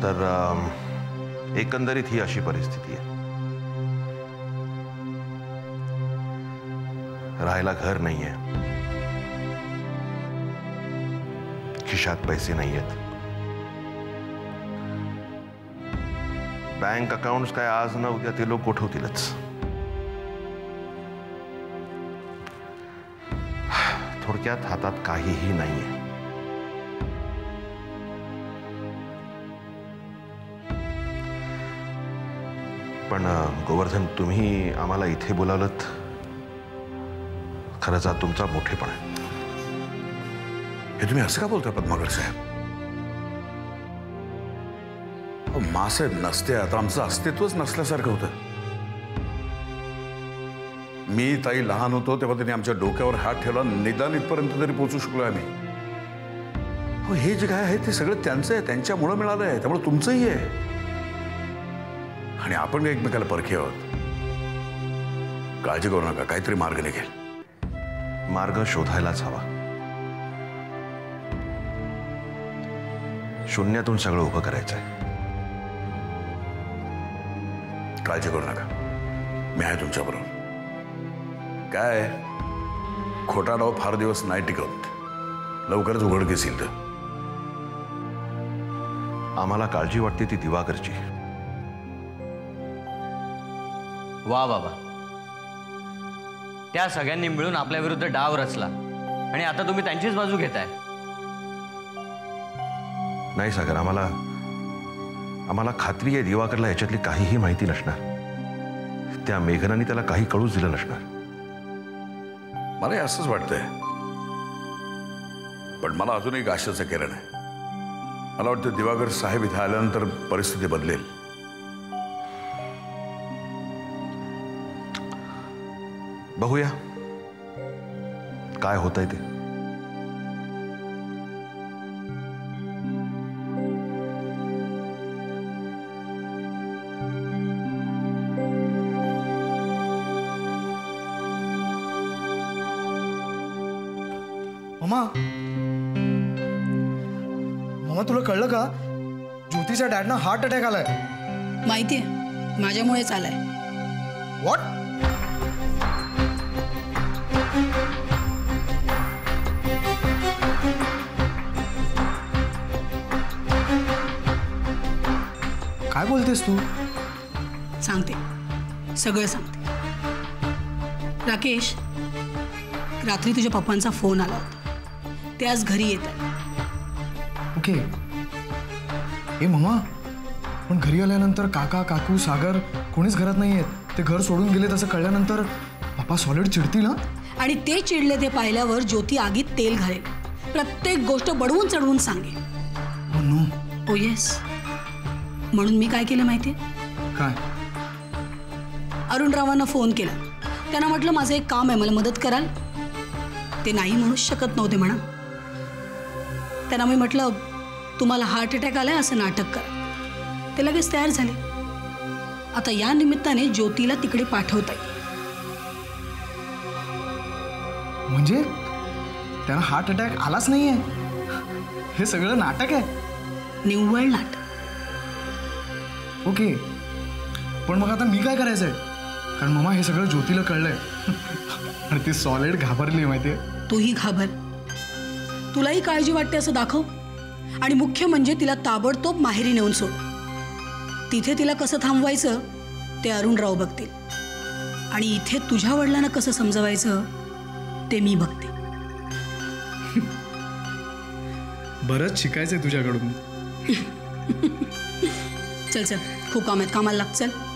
तर एकंदरीत ही अशी परिस्थिती आहे. राहायला घर नाहीये, खिशात पैसे नाहीयेत, बँक अकाउंट्स काय आज न उद्या ते लोक गोठवतीलच. थोडक्यात हातात काहीही नाहीये. पण गोवर्धन, तुम्ही आम्हाला इथे बोलावलंत, खरंच हा तुमचा मोठेपणा आहे. हे तुम्ही असं का बोलता पद्माकर साहेब? मासाहेब नसते आता आमचं अस्तित्वच नसल्यासारखं होतं. मी ताई लहान होतो तेव्हा त्यांनी आमच्या डोक्यावर हात ठेवला, निदान इथपर्यंत तरी पोहोचू शकलो आम्ही. हो, हे जे काय आहे ते सगळं त्यांचं आहे, त्यांच्यामुळं मिळालं आहे, त्यामुळे तुमचंही आहे. आणि आपण एकमेकाला परखे आहोत. काळजी करू नका, काहीतरी मार्ग निघेल. मार्ग शोधायलाच हवा. शून्यातून सगळं उभं करायचंय. काळजी करू नका, मी आहे तुमच्याबरोबर. काय खोटा डाव फार दिवस नाही टिकत, लवकरच उघडकीस येईल. तर आम्हाला काळजी वाटते ती दिवाकरची. वा बाबा, त्या सगळ्यांनी मिळून आपल्या विरुद्ध डाव रचला आणि आता तुम्ही त्यांचीच बाजू घेताय. नाही सागर, आम्हाला खात्री आहे दिवाकरला याच्यातली काहीही माहिती नसणार. त्या मेघनाने त्याला काही कळूच दिलं नसणार. मला असंच वाटतंय, पण मला अजून एक आशेचं किरण आहे. मला वाटतं दिवाकर साहेब इथे आल्यानंतर परिस्थिती बदलेल. बघूया काय होतंय ते. मामा, तुला कळलं का? ज्योतीच्या डॅडना हार्ट अटॅक आलाय. माहितीये, माझ्यामुळेच आलाय. व्हॉट? काय बोलतेस तू? सांगते, सगळं सांगते. राकेश, रात्री तुझ्या पप्पांचा फोन आला होता. ते आज घरी येत आहे. ओके. ए मामा, पण घरी आल्यानंतर काका, काकू, सागर कोणीच घरात नाही आहेत. ते घर सोडून गेले तसं कळल्यानंतर पप्पा सॉलिड चिडतील. आणि ते चिडले ते पाहिल्यावर ज्योती आगीत तेल घालेल. प्रत्येक गोष्ट बडवून चढवून सांगेल. Oh no. Oh yes. म्हणून मी काय केलं माहितीये? काय? अरुणरावांना फोन केला. त्यांना म्हटलं माझं एक काम आहे, मला मदत कराल? ते नाही म्हणूच शकत नव्हते म्हणा. त्यांना मी म्हटलं तुम्हाला हार्ट अटॅक आलाय असं नाटक करा. ते लगेच तयार झाले. आता या निमित्ताने ज्योतीला तिकडे पाठवता येईल. म्हणजे त्यांना हार्ट अटॅक आलाच नाहीये? हे सगळं नाटक आहे? निव्वळ नाटक. ओके, पण मग आता मी काय करायचंय? कारण मामा हे सगळं ज्योतीला कळलंय आणि ती सॉलिड घाबरली. माहितीये, तूही घाबर. तुलाही काळजी वाटते असं दाखव. आणि मुख्य म्हणजे तिला ताबडतोब माहेरी नेऊन सोड. तिथे तिला कसं थांबवायचं ते अरुणराव बघतील. आणि इथे तुझ्या वडिलांना कसं समजवायचं ते मी बघते. बरंच शिकायचंय तुझ्याकडून. चल चल, खूप काम आहेत, कामाला लाग. चल.